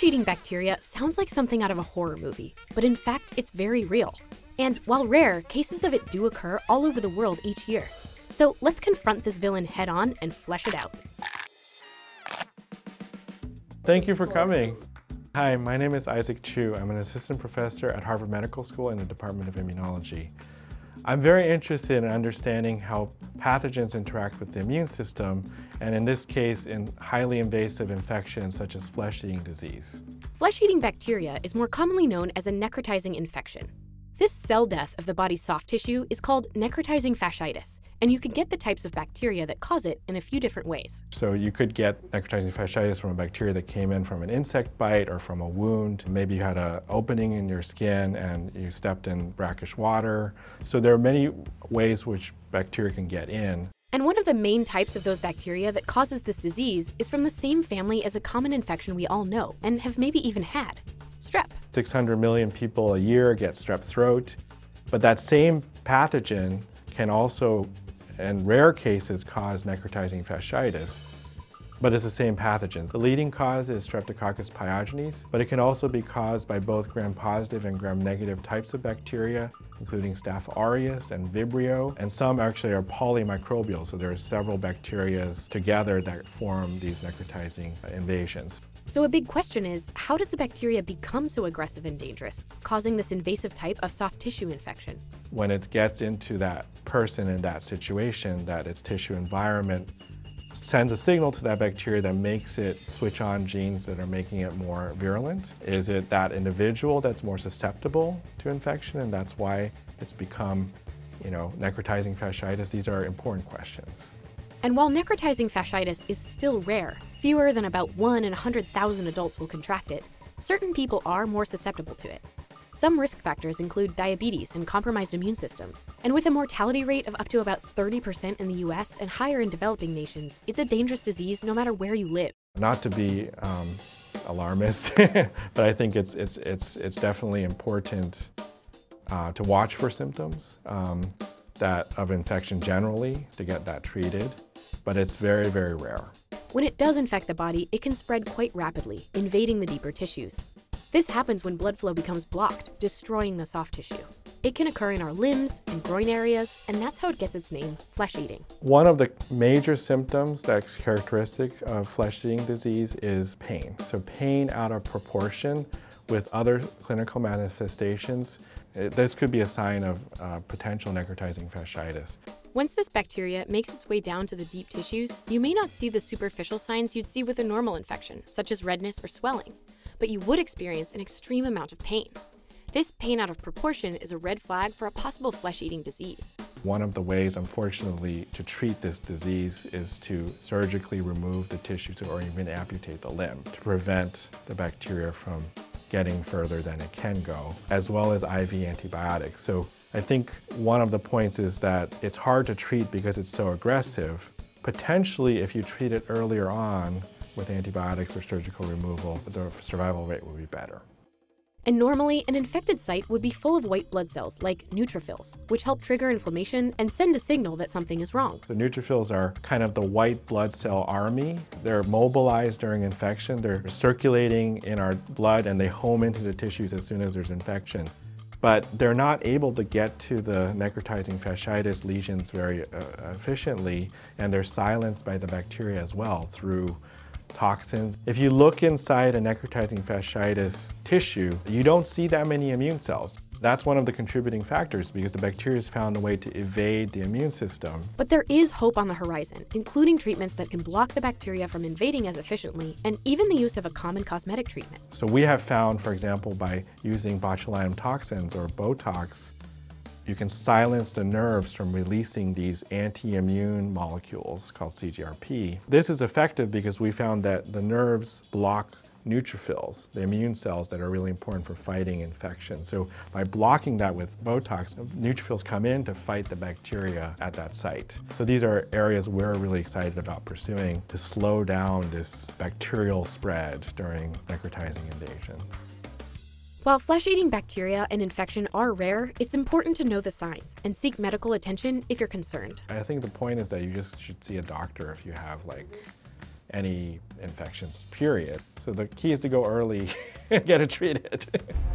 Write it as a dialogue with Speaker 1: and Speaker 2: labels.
Speaker 1: Flesh-eating bacteria sounds like something out of a horror movie, but in fact, it's very real. And while rare, cases of it do occur all over the world each year. So let's confront this villain head-on and flesh it out.
Speaker 2: Thank you for coming. Hi, my name is Chiu. I'm an assistant professor at Harvard Medical School in the Department of Immunology. I'm very interested in understanding how pathogens interact with the immune system, and in this case, in highly invasive infections such as flesh-eating disease.
Speaker 1: Flesh-eating bacteria is more commonly known as a necrotizing infection. This cell death of the body's soft tissue is called necrotizing fasciitis, and you can get the types of bacteria that cause it in a few different ways.
Speaker 2: So you could get necrotizing fasciitis from a bacteria that came in from an insect bite or from a wound. Maybe you had an opening in your skin and you stepped in brackish water. So there are many ways which bacteria can get in.
Speaker 1: And one of the main types of those bacteria that causes this disease is from the same family as a common infection we all know and have maybe even had: strep.
Speaker 2: 600 million people a year get strep throat, but that same pathogen can also, in rare cases, cause necrotizing fasciitis, but it's the same pathogen. The leading cause is Streptococcus pyogenes, but it can also be caused by both gram-positive and gram-negative types of bacteria, including Staph aureus and Vibrio, and some actually are polymicrobial, so there are several bacteria together that form these necrotizing invasions.
Speaker 1: So a big question is, how does the bacteria become so aggressive and dangerous, causing this invasive type of soft tissue infection?
Speaker 2: When it gets into that person in that situation, that its tissue environment sends a signal to that bacteria that makes it switch on genes that are making it more virulent. Is it that individual that's more susceptible to infection, and that's why it's become, necrotizing fasciitis? These are important questions.
Speaker 1: And while necrotizing fasciitis is still rare, fewer than about 1 in 100,000 adults will contract it, certain people are more susceptible to it. Some risk factors include diabetes and compromised immune systems. And with a mortality rate of up to about 30% in the US and higher in developing nations, it's a dangerous disease no matter where you live. Not
Speaker 2: to be alarmist, but I think it's definitely important to watch for symptoms of infection generally, to get that treated, but it's very, very rare.
Speaker 1: When it does infect the body, it can spread quite rapidly, invading the deeper tissues. This happens when blood flow becomes blocked, destroying the soft tissue. It can occur in our limbs and groin areas, and that's how it gets its name, flesh-eating.
Speaker 2: One of the major symptoms that's characteristic of flesh-eating disease is pain. So pain out of proportion with other clinical manifestations. This could be a sign of potential necrotizing fasciitis.
Speaker 1: Once this bacteria makes its way down to the deep tissues, you may not see the superficial signs you'd see with a normal infection, such as redness or swelling, but you would experience an extreme amount of pain. This pain out of proportion is a red flag for a possible flesh-eating disease.
Speaker 2: One of the ways, unfortunately, to treat this disease is to surgically remove the tissues or even amputate the limb to prevent the bacteria from getting further than it can go, as well as IV antibiotics. So I think one of the points is that it's hard to treat because it's so aggressive. Potentially, if you treat it earlier on with antibiotics or surgical removal, the survival rate will be better.
Speaker 1: And normally, an infected site would be full of white blood cells, like neutrophils, which help trigger inflammation and send a signal that something is wrong.
Speaker 2: The neutrophils are kind of the white blood cell army. They're mobilized during infection. They're circulating in our blood, and they home into the tissues as soon as there's infection. But they're not able to get to the necrotizing fasciitis lesions very efficiently, and they're silenced by the bacteria as well through toxins. If you look inside a necrotizing fasciitis tissue, you don't see that many immune cells. That's one of the contributing factors because the bacteria has found a way to evade the immune system.
Speaker 1: But there is hope on the horizon, including treatments that can block the bacteria from invading as efficiently, and even the use of a common cosmetic treatment.
Speaker 2: So we have found, for example, by using botulinum toxins or Botox, you can silence the nerves from releasing these anti-immune molecules called CGRP. This is effective because we found that the nerves block neutrophils, the immune cells that are really important for fighting infection. So by blocking that with Botox, neutrophils come in to fight the bacteria at that site. So these are areas we're really excited about pursuing to slow down this bacterial spread during necrotizing invasion.
Speaker 1: While flesh-eating bacteria and infection are rare, it's important to know the signs and seek medical attention if you're concerned.
Speaker 2: I think the point is that you just should see a doctor if you have any infections, period. So the key is to go early and get it treated.